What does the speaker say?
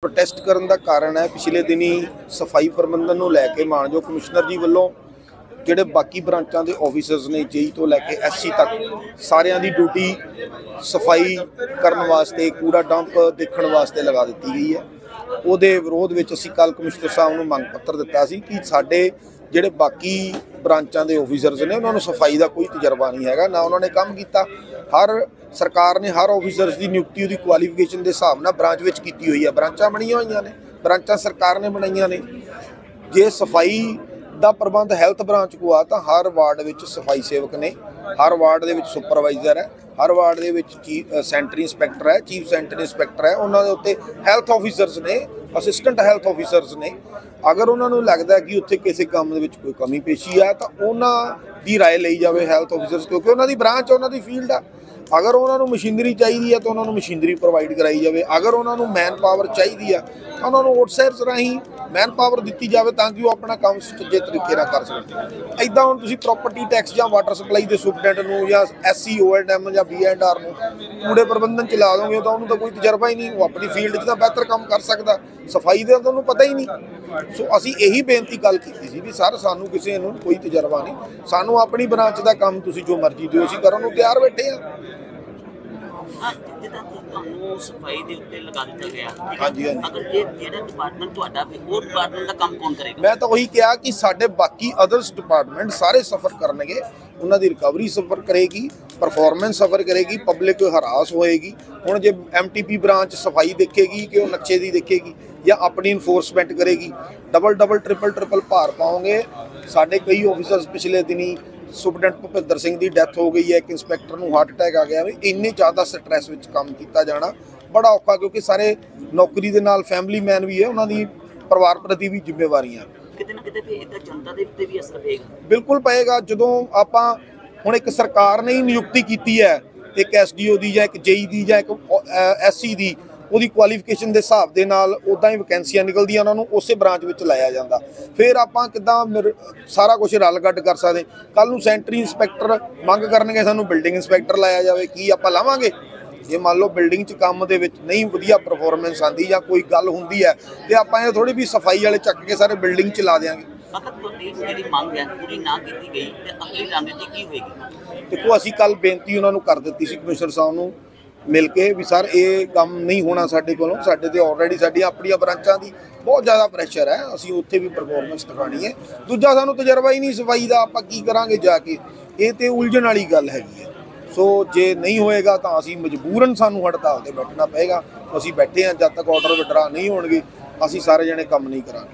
Protest करन दा कारण है पिछले दिनी सफाई प्रबंधन नूं लैके मानयोग कमिश्नर जी वल्लों ਜਿਹੜੇ बाकी ब्रांचां दे ऑफिसर्स ने जेई तो लैके एससी तक सारिਆਂ ਦੀ ड्यूटी सफाई करन वास्ते कूड़ा डंप देखण वास्ते लगा दी गई है। ਉਹਦੇ ਵਿਰੋਧ ਵਿੱਚ ਅਸੀਂ ਕੱਲ ਕਮਿਸ਼ਨਰ ਸਾਹਿਬ ਨੂੰ ਮੰਗ ਪੱਤਰ ਦਿੱਤਾ ਸੀ ਕਿ ਸਾਡੇ ਜਿਹੜੇ ਬਾਕੀ ਬ੍ਰਾਂਚਾਂ ਦੇ ਆਫੀਸਰਸ ਨੇ ਉਹਨਾਂ ਨੂੰ ਸਫਾਈ ਦਾ ਕੋਈ ਤਜਰਬਾ ਨਹੀਂ ਹੈਗਾ, ਨਾ ਉਹਨਾਂ ਨੇ ਕੰਮ ਕੀਤਾ। ਹਰ ਸਰਕਾਰ ਨੇ ਹਰ ਆਫੀਸਰਸ ਦੀ ਨਿਯੁਕਤੀ ਉਹਦੀ ਕੁਆਲੀਫਿਕੇਸ਼ਨ ਦੇ ਹਿਸਾਬ ਨਾਲ ਬ੍ਰਾਂਚ ਵਿੱਚ ਕੀਤੀ ਹੋਈ ਹੈ। ਬ੍ਰਾਂਚਾਂ ਬਣੀਆਂ ਹੋਈਆਂ ਨੇ, ਬ੍ਰਾਂਚਾਂ ਸਰਕਾਰ ਨੇ ਬਣਾਈਆਂ ਨੇ। ਜੇ ਸਫਾਈ ਦਾ ਪ੍ਰਬੰਧ ਹੈਲਥ ਬ੍ਰਾਂਚ ਕੋ ਆ ਤਾਂ ਹਰ ਵਾਰਡ ਵਿੱਚ ਸਫਾਈ ਸੇਵਕ ਨੇ, ਹਰ ਵਾਰਡ ਦੇ ਵਿੱਚ ਸੁਪਰਵਾਈਜ਼ਰ ਹੈ, हर वार्ड के चीफ सेंटर इंस्पैक्टर है, चीफ सेंटर इंस्पैक्टर है, उन्होंने उत्ते हेल्थ ऑफिसर्स ने, असिस्टेंट हेल्थ ऑफिसर्स ने। अगर उन्होंने लगता है कि उत्थे किसी काम दे विच कोई कमी पेशी है तो उन्हों की राय ली जाए हेल्थ ऑफिसर्स, क्योंकि उन्होंने ब्रांच उन्होंने फील्ड है। अगर उन्होंने मशीनरी चाहिए है तो उन्होंने मशीनरी प्रोवाइड कराई जाए। अगर उन्होंने मैन पावर चाहिए है तो उन्होंने व्हाट्सएप राही मैन पावर दी जाए ताकि वो अपना काम सुचजे तरीके नाल कर सकें। इदां हुण तुसीं प्रॉपर्टी टैक्स या वाटर सप्लाई के सुपरडेंट नूं या SC O&M या B&R नूं कूड़े प्रबंधन च ला दोगे तो उन्होंने तो कोई तजर्बा ही नहीं, वो अपनी फील्ड च तां बेहतर काम कर सकदा, सफाई का तो उन्होंने पता ही नहीं। सो असीं यही बेनती कल कीती सी भी सर सानूं किसी नूं कोई तजर्बा नहीं, सानूं अपनी ब्रांच का काम तुसीं जो मर्जी दिओ, असीं करन नूं तैयार बैठे आ। सफाई दे उत्ते लगा दिता गया। हाँ जी, अगर ये जेड़ा डिपार्टमेंट तुहाडा है वो डिपार्टमेंट का काम कौन करेगा? मैं तो वही कहा कि साडे बाकी अदर्स डिपार्टमेंट सारे सफर करनगे, उन्हां दी रिकवरी सफर करेगी, परफॉर्मेंस सफर करेगी, पब्लिक हरास होएगी। हुण जे MTP ब्रांच सफाई देखेगी कि वो नक्शे दी देखेगी या अपनी इनफोर्समेंट करेगी, डबल डबल ट्रिपल भार पाओगे। साडे कई ऑफिसर्स पिछले दिनी सुपरडेंट भुपिंदर सिंह की डैथ हो गई है, एक इंस्पैक्टर नूं हार्ट अटैक आ गया। भी इन्नी ज़्यादा स्ट्रैस विच काम किया जाना बड़ा औखा, क्योंकि सारे नौकरी दे नाल फैमिली मैन भी है, उन्होंने परिवार प्रति भी जिम्मेवारियां किते ना किते इहदा जनता दे उत्ते भी असर पेगा। बिल्कुल पेगा। जदों आपां हुण एक सरकार ने ही नियुक्ति की है, एक SDO की या एक JE की या एक SC की, ਉਹਦੀ ਕੁਆਲੀਫਿਕੇਸ਼ਨ ਦੇ ਹਿਸਾਬ ਦੇ ਨਾਲ ਉਦਾਂ ਹੀ ਵੈਕੈਂਸੀਆਂ ਨਿਕਲਦੀਆਂ, ਉਹਨਾਂ ਨੂੰ ਉਸੇ ਬ੍ਰਾਂਚ ਵਿੱਚ ਲਾਇਆ ਜਾਂਦਾ। ਫਿਰ ਆਪਾਂ ਕਿੱਦਾਂ ਸਾਰਾ ਕੁਝ ਰਲ ਗੱਡ ਕਰ ਸਕਦੇ? ਕੱਲ ਨੂੰ ਸੈਂਟਰੀ ਇੰਸਪੈਕਟਰ ਮੰਗ ਕਰਨਗੇ ਸਾਨੂੰ ਬਿਲਡਿੰਗ ਇੰਸਪੈਕਟਰ ਲਾਇਆ ਜਾਵੇ, ਕੀ ਆਪਾਂ ਲਾਵਾਂਗੇ? ਜੇ ਮੰਨ ਲਓ ਬਿਲਡਿੰਗ 'ਚ ਕੰਮ ਦੇ ਵਿੱਚ ਨਹੀਂ ਵਧੀਆ ਪਰਫਾਰਮੈਂਸ ਆਉਂਦੀ ਜਾਂ ਕੋਈ ਗੱਲ ਹੁੰਦੀ ਹੈ ਤੇ ਆਪਾਂ ਇਹ ਥੋੜੀ ਵੀ ਸਫਾਈ ਵਾਲੇ ਚੱਕ ਕੇ ਸਾਰੇ ਬਿਲਡਿੰਗ 'ਚ ਲਾ ਦਿਆਂਗੇ। ਅਗਰ ਤੁਹਾਡੀ ਜਿਹੜੀ ਮੰਗ ਹੈ ਪੂਰੀ ਨਾ ਕੀਤੀ ਗਈ ਤੇ ਅਗਲੀ ਰਣਨੀਤੀ ਕੀ ਹੋਏਗੀ? ਦੇਖੋ ਅਸੀਂ ਕੱਲ ਬੇਨਤੀ ਉਹਨਾਂ ਨੂੰ ਕਰ ਦਿੱਤੀ ਸੀ ਕਮਿਸ਼ਨਰ ਸਾਹਿਬ ਨੂੰ मिल के भी सर ये काम नहीं होना साडे कोलों, साडे ते ऑलरेडी साडियां अपनियां ब्रांचां दी बहुत ज़्यादा प्रैशर है, असीं उत्थे भी परफॉर्मेंस दिखानी है। दूजा सानूं तजर्बा ही नहीं सफाई दा, आपां की करांगे जाके? ये तो उलझण वाली गल हैगी है। सो जे नहीं होएगा तो असीं मजबूरन सानूं हड़ताल ते बैठना पेगा। असीं बैठे हैं, जब तक ऑर्डर विड्रा नहीं होणगे असीं सारे जने काम नहीं करांगे।